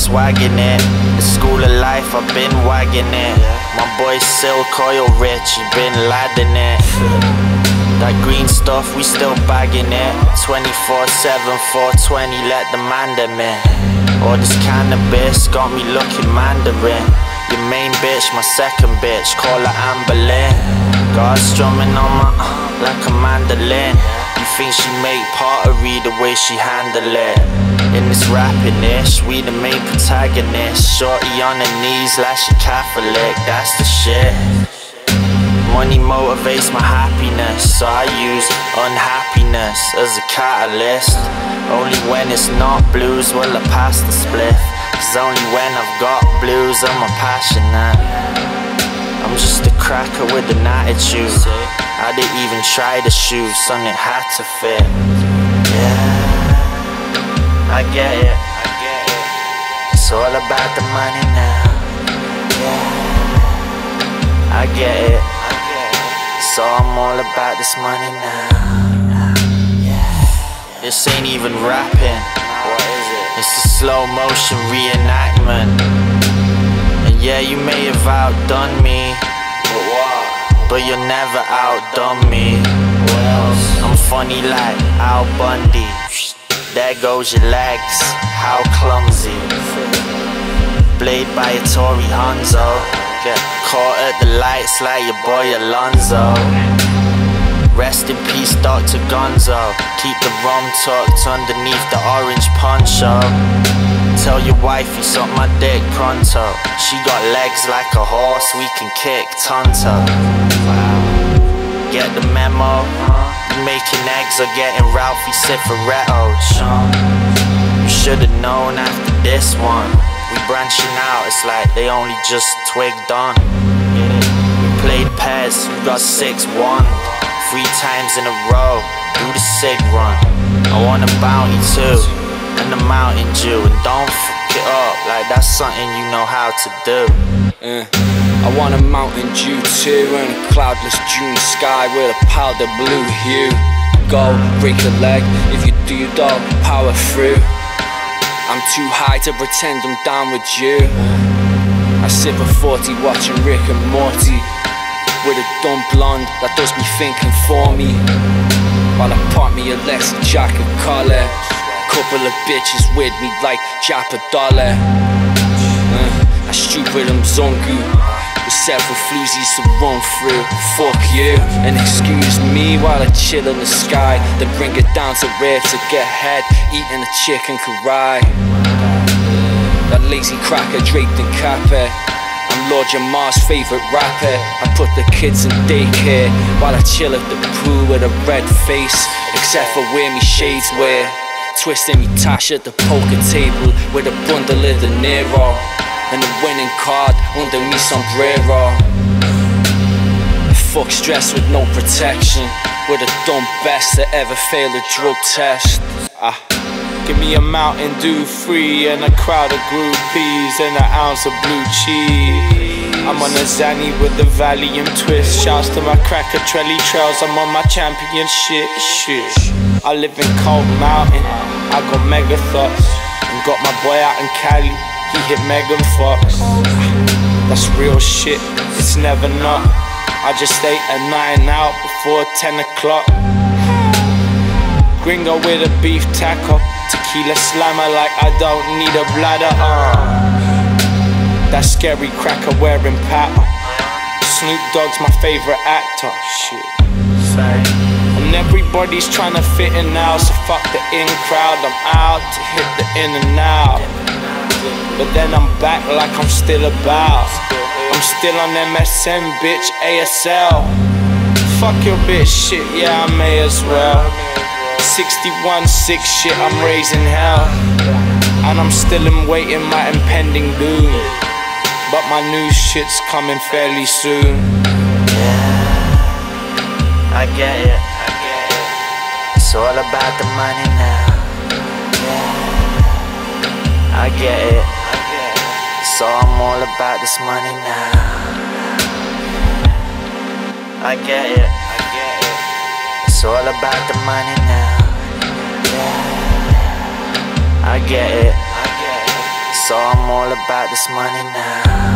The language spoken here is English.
swagging it. The school of life, I've been wagging it. My boy Silk Oil Rich, he been ladding it. That green stuff, we still bagging it. 24/7, 420, let the man them in. All this cannabis got me looking Mandarin. Your main bitch, my second bitch, call her Amber Lynn. Got her strumming on my like a mandolin. You think she make pottery the way she handle it? In this rapping ish, we the main protagonist. Shorty on her knees like she Catholic, that's the shit. Money motivates my happiness, so I use unhappiness as a catalyst. Only when it's not blues will I pass the spliff. Cause only when I've got blues am I passionate. I'm just a cracker with an attitude. I didn't even try the shoes, son, it had to fit. Yeah, I get it. It's all about the money now. Yeah, I get it. So I'm all about this money now. This ain't even rapping. What is it? It's a slow motion reenactment. And yeah, you may have outdone me, but you'll never outdone me. What else? I'm funny like Al Bundy. There goes your legs, how clumsy. Played by a Tory Hanzo. Get caught at the lights like your boy Alonzo. Rest in peace, Dr. Gonzo. Keep the rum tucked underneath the orange poncho. Tell your wife you suck my dick pronto. She got legs like a horse, we can kick tonto. Get the memo? You making eggs or getting Ralphie Cifaretto? You should've known after this one. We branching out, it's like they only just twigged on. We played pairs, you got 6-1. 3 times in a row, do the sig run. I want a bounty too, and a Mountain Dew. And don't fuck it up, like that's something you know how to do. I want a Mountain Dew too, and a cloudless June sky with a powder blue hue. Go, break a leg, if you do dog, power through. I'm too high to pretend I'm down with you. I sip a 40 watching Rick and Morty, with a dumb blonde that does me thinking for me, while I pop me a Lexi jacket collar. Couple of bitches with me like Japa Dollar. I stupid Mzungu with several floozies to run through. Fuck you, and excuse me while I chill in the sky, then bring it down to ribs to get head, eating a chicken karai. That lazy cracker draped in Capet, I'm Lord Jamar's favourite rapper. I put the kids in daycare while I chill at the pool with a red face, except for where me shades wear. Twisting me tash at the poker table with a bundle of De Niro, and a winning card under me sombrero. Fuck stress with no protection, with a dumb best to ever fail a drug test. Give me a Mountain Dew free and a crowd of groupies and an ounce of blue cheese. I'm on a Zanny with the Valium twist. Shouts to my cracker Trelly Trails, I'm on my championship shit. I live in Cold Mountain, I got mega thoughts, and got my boy out in Cali, he hit Megan Fox. That's real shit, it's never not. I just ate a 9 out before 10 o'clock. Gringo with a beef taco, tequila slammer like I don't need a bladder. That scary cracker wearing pattern. Snoop Dogg's my favorite actor. Shit. And everybody's trying to fit in now, so fuck the in crowd. I'm out to hit the in and out, but then I'm back like I'm still about. I'm still on MSN, bitch, ASL. Fuck your bitch, shit, yeah, I may as well. 61-6 shit, I'm raising hell, and I'm still in waiting my impending doom, but my new shit's coming fairly soon. Yeah, I get it. It's all about the money now. Yeah, I get it. So I'm all about this money now. I get it. It's all about the money now. Yeah, I get it. It's So I'm all about this money now.